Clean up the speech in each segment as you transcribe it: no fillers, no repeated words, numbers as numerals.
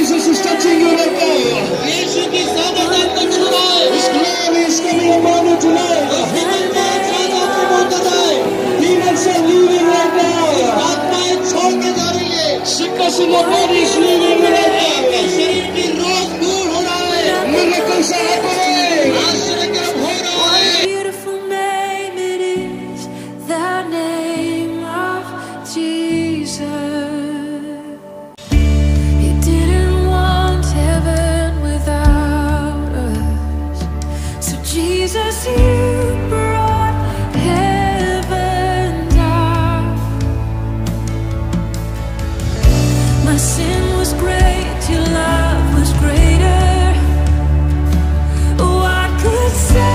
Jesus is touching you right now. यीशु की सामर्थ आपको छू रहा है। His glory is coming upon you tonight. Demons are leaving right now. आत्माएं छोड़ के जा रही है। Sickness in your body is leaving you right now. आपके शरीर की रोग दूर हो रहा है। Miracles are happening. आश्चर्य कर्म हो रहा है। Beautiful name it is, the name of Jesus. He didn't want heaven without us, so Jesus, you brought heaven down. My sin was great, your love was greater. What could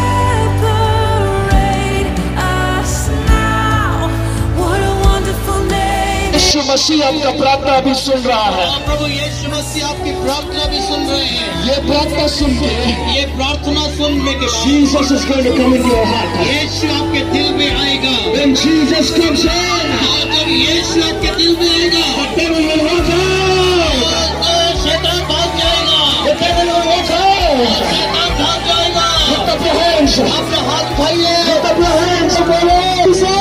separate us now? What a wonderful name. यीशु मसीह आपका प्रार्थना भी सुन रहा है। प्रभु यीशु मसीह आपकी प्रार्थना भी सुन रहे हैं। ये प्रार्थना सुन के ये प्रार्थना सुनने के बाद Jesus is going to come into your heart. यीशु आपके दिल में आएगा। When Jesus comes in, और जब यीशु आपके दिल में आएगा, the devil will walk out. तो शैतान भाग जाएगा। The devil will walk out. शैतान भाग जाएगा। Lift up your hands. अपने हाथ उठाइए। Lift up your hands and follow Jesus.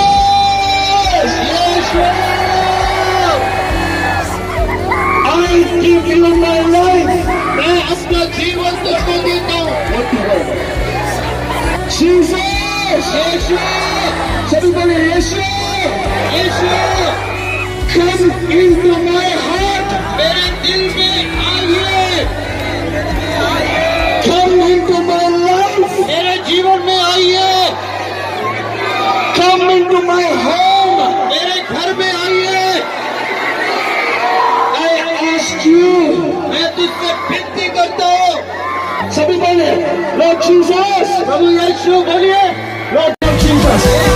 I give you my life. मैं अपना जीवन तुझको देता हूँ। What do you want? Jesus. यीशु, सभी बोले यीशु. यीशु, Come into my heart. मेरे दिल में आइए। Come into my life. मेरे जीवन में आइए। Come into my home. मेरे घर में आइए। I ask you. मैं तुझसे विनती करता हूँ। सभी बोले Lord Jesus. प्रभु यीशु बोलिए। Lord Jesus.